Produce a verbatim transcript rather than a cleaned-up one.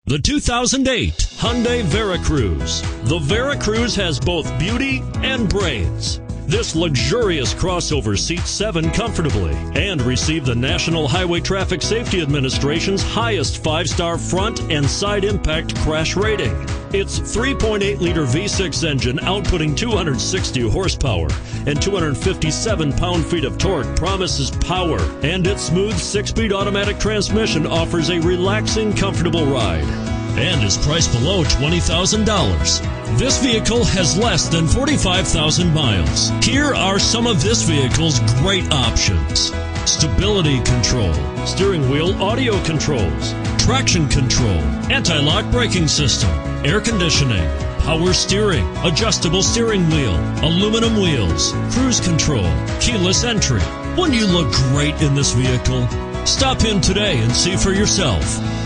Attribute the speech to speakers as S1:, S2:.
S1: The two thousand eight Hyundai Veracruz. The Veracruz has both beauty and brains. This luxurious crossover seats seven comfortably and received the National Highway Traffic Safety Administration's highest five-star front and side impact crash rating. Its three point eight liter V six engine outputting two hundred sixty horsepower and two hundred fifty-seven pound-feet of torque promises power, and its smooth six-speed automatic transmission offers a relaxing, comfortable ride and is priced below twenty thousand dollars. This vehicle has less than forty-five thousand miles. Here are some of this vehicle's great options: stability control, steering wheel audio controls, traction control, anti-lock braking system, air conditioning, power steering, adjustable steering wheel, aluminum wheels, cruise control, keyless entry. Wouldn't you look great in this vehicle? Stop in today and see for yourself.